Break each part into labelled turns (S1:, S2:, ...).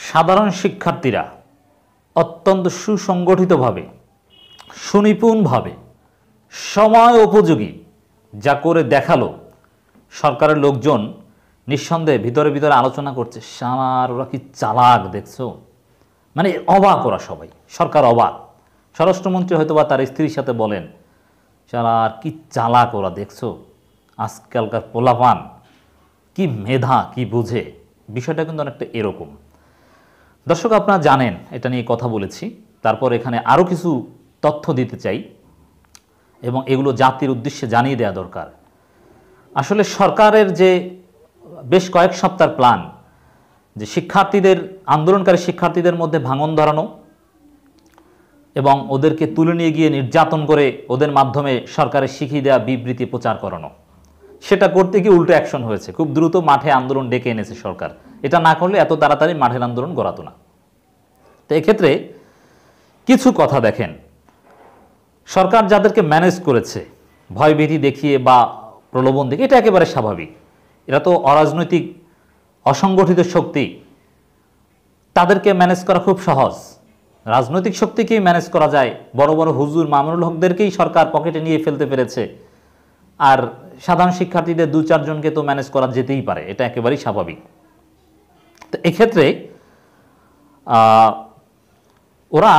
S1: সাধারণ শিক্ষার্থীরা অত্যন্ত সুসংগঠিতভাবে সুনিপুণভাবে সময় উপযোগী যা করে দেখালো সরকারের লোকজন নিঃসন্দেহে ভিতরে ভিতরে আলোচনা করছে সামার ওরা কি চালাক দেখছো মানে অবাক ওরা সবাই সরকার অবাক স্বরাষ্ট্রমন্ত্রী হয়তো বা তার স্ত্রীর সাথে বলেন সালার কি চালাক ওরা দেখছো আজকালকার পোলাপান কি মেধা কি বুঝে বিষয়টা কিন্তু অনেকটা এরকম দর্শক আপনারা জানেন এটা নিয়ে কথা বলেছি তারপর এখানে আরও কিছু তথ্য দিতে চাই এবং এগুলো জাতির উদ্দেশ্যে জানিয়ে দেওয়া দরকার আসলে সরকারের যে বেশ কয়েক সপ্তাহের প্ল্যান যে শিক্ষার্থীদের আন্দোলনকারী শিক্ষার্থীদের মধ্যে ভাঙন ধরানো এবং ওদেরকে তুলে নিয়ে গিয়ে নির্যাতন করে ওদের মাধ্যমে সরকারের শিখিয়ে দেওয়া বিবৃতি প্রচার করানো সেটা করতে গিয়ে উল্টো অ্যাকশন হয়েছে খুব দ্রুত মাঠে আন্দোলন ডেকে এনেছে সরকার এটা না করলে এত তাড়াতাড়ি মাঠের আন্দোলন গড়াতো না তো এক্ষেত্রে কিছু কথা দেখেন সরকার যাদেরকে ম্যানেজ করেছে ভয়ভীতি দেখিয়ে বা প্রলোভন দেখিয়ে এটা একেবারে স্বাভাবিক এরা তো অরাজনৈতিক অসংগঠিত শক্তি তাদেরকে ম্যানেজ করা খুব সহজ রাজনৈতিক শক্তিকেই ম্যানেজ করা যায় বড় বড় হুজুর মামুনুল হকদেরকেই সরকার পকেটে নিয়ে ফেলতে পেরেছে আর সাধারণ শিক্ষার্থীদের দু চারজনকে তো ম্যানেজ করা যেতেই পারে এটা একেবারেই স্বাভাবিক তো এক্ষেত্রে ওরা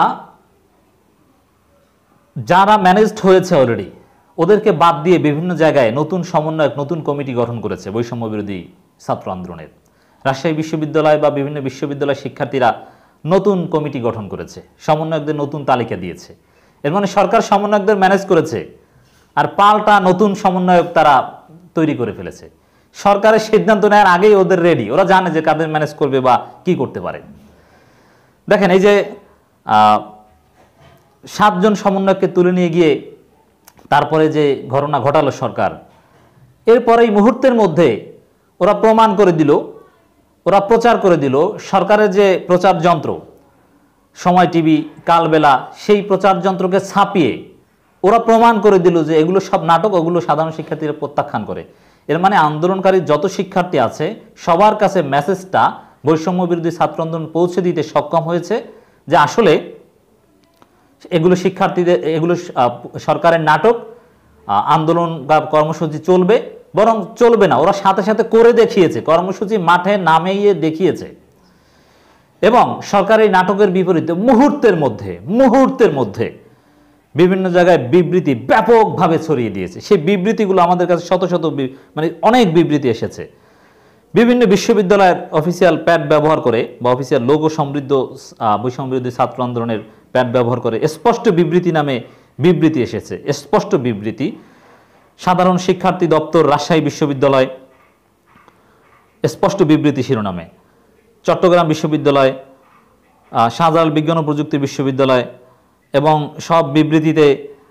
S1: যারা ম্যানেজড হয়েছে অলরেডি ওদেরকে বাদ দিয়ে বিভিন্ন জায়গায় নতুন সমন্বয়ক নতুন কমিটি গঠন করেছে বৈষম্য বিরোধী ছাত্র আন্দোলনের রাজশাহী বিশ্ববিদ্যালয় বা বিভিন্ন বিশ্ববিদ্যালয়ের শিক্ষার্থীরা নতুন কমিটি গঠন করেছে সমন্বয়কদের নতুন তালিকা দিয়েছে এর মানে সরকার সমন্বয়কদের ম্যানেজ করেছে আর পাল্টা নতুন সমন্বয়ক তারা তৈরি করে ফেলেছে সরকারের সিদ্ধান্ত নেওয়ার আগেই ওদের রেডি ওরা জানে যে কাদের ম্যানেজ করবে বা কি করতে পারে দেখেন এই যে 7 জন সমন্বয়ককে তুলে নিয়ে গিয়ে তারপরে যে ঘটনা ঘটালো সরকার এরপরে এই মুহূর্তের মধ্যে ওরা প্রমাণ করে দিল ওরা প্রচার করে দিল সরকারের যে প্রচার যন্ত্র সময় টিভি কালবেলা সেই প্রচার যন্ত্রকে ছাপিয়ে ওরা প্রমাণ করে দিল যে এগুলো সব নাটক ওগুলো সাধারণ শিক্ষার্থীরা প্রত্যাখ্যান করে এর মানে আন্দোলনকারী যত শিক্ষার্থী আছে সবার কাছে মেসেজটা বৈষম্য বিরোধী ছাত্র আন্দোলন পৌঁছে দিতে সক্ষম হয়েছে যে আসলে এগুলো শিক্ষার্থীদের এগুলো সরকারের নাটক আন্দোলন বা কর্মসূচি চলবে বরং চলবে না ওরা সাথে সাথে করে দেখিয়েছে কর্মসূচি মাঠে নামিয়ে দেখিয়েছে এবং সরকারি নাটকের বিপরীতে মুহূর্তের মধ্যে বিভিন্ন জায়গায় বিবৃতি ব্যাপকভাবে ছড়িয়ে দিয়েছে সেই বিবৃতিগুলো আমাদের কাছে শত শত মানে অনেক বিবৃতি এসেছে বিভিন্ন বিশ্ববিদ্যালয়ের অফিসিয়াল প্যাড ব্যবহার করে বা অফিসিয়াল লোগো সমৃদ্ধ বৈষম্য বিরোধী ছাত্র আন্দোলনের প্যাড ব্যবহার করে স্পষ্ট বিবৃতি নামে বিবৃতি এসেছে স্পষ্ট বিবৃতি সাধারণ শিক্ষার্থী দপ্তর রাজশাহী বিশ্ববিদ্যালয় স্পষ্ট বিবৃতি শিরোনামে চট্টগ্রাম বিশ্ববিদ্যালয় শাহজালাল বিজ্ঞান ও প্রযুক্তি বিশ্ববিদ্যালয় এবং সব বিবৃতিতে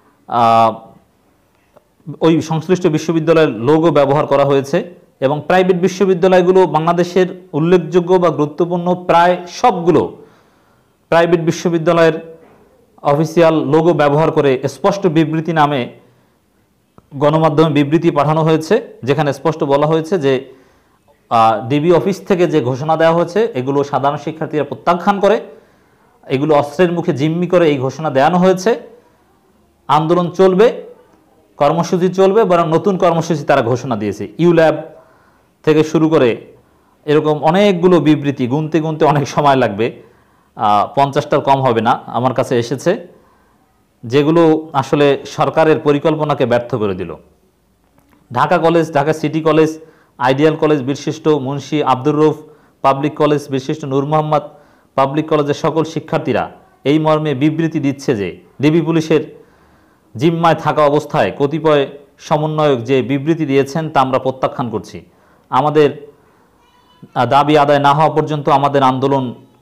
S1: ওই সংশ্লিষ্ট বিশ্ববিদ্যালয়ের লোগো ব্যবহার করা হয়েছে এবং প্রাইভেট বিশ্ববিদ্যালয়গুলো বাংলাদেশের উল্লেখযোগ্য বা গুরুত্বপূর্ণ প্রায় সবগুলো প্রাইভেট বিশ্ববিদ্যালয়ের অফিসিয়াল লোগো ব্যবহার করে স্পষ্ট বিবৃতি নামে গণমাধ্যমে বিবৃতি পাঠানো হয়েছে যেখানে স্পষ্ট বলা হয়েছে যে ডিবি অফিস থেকে যে ঘোষণা দেওয়া হয়েছে এগুলো সাধারণ শিক্ষার্থীরা প্রত্যাখ্যান করে এগুলো অস্ত্রের মুখে জিম্মি করে এই ঘোষণা দেওয়ানো হয়েছে আন্দোলন চলবে কর্মসূচি চলবে বরং নতুন কর্মসূচি তারা ঘোষণা দিয়েছে ইউল্যাব থেকে শুরু করে এরকম অনেকগুলো বিবৃতি গুনতে গুনতে অনেক সময় লাগবে 50টার কম হবে না আমার কাছে এসেছে যেগুলো আসলে সরকারের পরিকল্পনাকে ব্যর্থ করে দিল Dhaka college Dhaka city college ideal college বীরশ্রেষ্ঠ মুন্সি আব্দুর রউফ পাবলিক কলেজ বীরশ্রেষ্ঠ নূর মোহাম্মদ পাবলিক কলেজের সকল শিক্ষার্থীরা এই মর্মে বিবৃতি দিচ্ছে যে ডিবি পুলিশের জিম্মায় থাকা অবস্থায় কতিপয় সমন্বয়ক যে বিবৃতি দিয়েছেন তা আমরা প্রত্যাখ্যান করছি আমাদের দাবি আদায় না হওয়া পর্যন্ত আমাদের আন্দোলন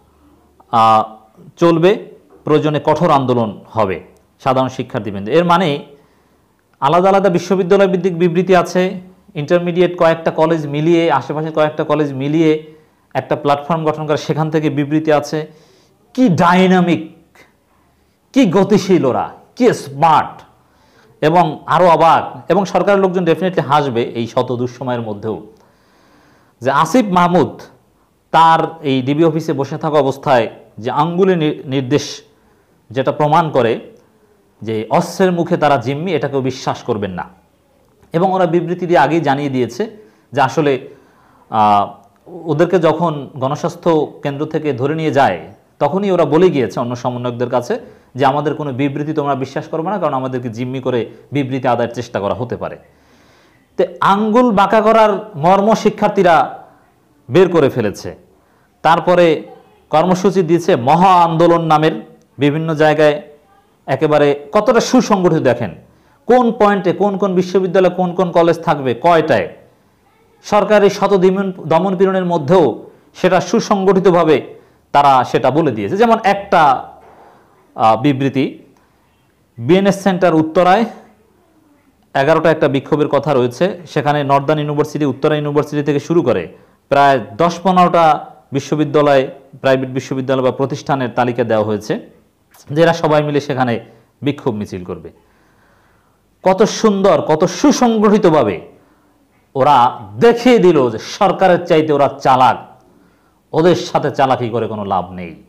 S1: চলবে প্রয়োজনে কঠোর আন্দোলন হবে সাধারণ শিক্ষার্থীবৃন্দ এর মানে আলাদা আলাদা বিশ্ববিদ্যালয় ভিত্তিক বিবৃতি আছে ইন্টারমিডিয়েট কয়েকটা কলেজ মিলিয়ে আশেপাশে কয়েকটা কলেজ মিলিয়ে একটা প্ল্যাটফর্ম গঠন করে সেখান থেকে বিবৃতি আছে কি ডাইনামিক কি গতিশীল ওরা কি স্মার্ট এবং আরও অবাক এবং সরকারের লোকজন ডেফিনেটলি হাসবে এই শত দুঃসময়ের মধ্যেও যে আসিফ মাহমুদ তার এই ডিবি অফিসে বসে থাকা অবস্থায় যে আঙ্গুলে নির্দেশ যেটা প্রমাণ করে যে অস্ত্রের মুখে তারা জিম্মি, এটাকেও বিশ্বাস করবেন না। এবং ওরা বিবৃতি দিয়ে আগেই জানিয়ে দিয়েছে যে আসলে ওদেরকে যখন গণস্বাস্থ্য কেন্দ্র থেকে ধরে নিয়ে যায় তখনই ওরা বলে গিয়েছে অন্য সমন্বয়কদের কাছে যে আমাদের কোনো বিবৃতি তোমরা বিশ্বাস করবে না, কারণ আমাদেরকে জিম্মি করে বিবৃতি আদায়ের চেষ্টা করা হতে পারে। তো আঙ্গুল বাঁকা করার মর্ম শিক্ষার্থীরা বের করে ফেলেছে। তারপরে কর্মসূচি দিয়েছে মহা আন্দোলন নামের, বিভিন্ন জায়গায় একেবারে কতটা সুসংগঠিত দেখেন, কোন পয়েন্টে কোন কোন বিশ্ববিদ্যালয় কোন কোন কলেজ থাকবে, কয়টায়, সরকারি শত দমন পীড়নের মধ্যেও সেটা সুসংগঠিতভাবে তারা সেটা বলে দিয়েছে। যেমন একটা বিবৃতি, বিএনএস সেন্টার উত্তরায় 11টা একটা বিক্ষোভের কথা রয়েছে, সেখানে নর্দার্ন ইউনিভার্সিটি, উত্তরা ইউনিভার্সিটি থেকে শুরু করে প্রায় 10-15টা বিশ্ববিদ্যালয়, প্রাইভেট বিশ্ববিদ্যালয় বা প্রতিষ্ঠানের তালিকা দেওয়া হয়েছে, যারা সবাই মিলে সেখানে বিক্ষোভ মিছিল করবে। কত সুন্দর, কত সুসংগঠিতভাবে ওরা দেখিয়ে দিল যে সরকারের চাইতে ওরা চালাক, ওদের সাথে চালাকি করে কোনো লাভ নেই।